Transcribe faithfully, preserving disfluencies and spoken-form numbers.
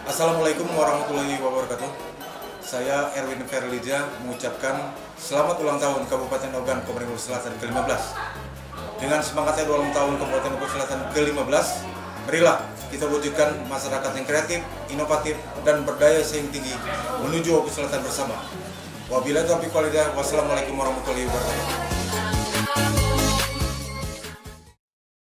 Assalamualaikum warahmatullahi wabarakatuh. Saya Erwin Ferlija mengucapkan selamat ulang tahun Kabupaten Ogan, Komering Ulu Selatan ke lima belas. Dengan semangatnya ulang tahun Kabupaten Ogan Selatan ke lima belas, marilah kita wujudkan masyarakat yang kreatif, inovatif, dan berdaya saing tinggi menuju Ogan Selatan bersama. Wabillahi taufiq wal hidayah. Wassalamualaikum warahmatullahi wabarakatuh.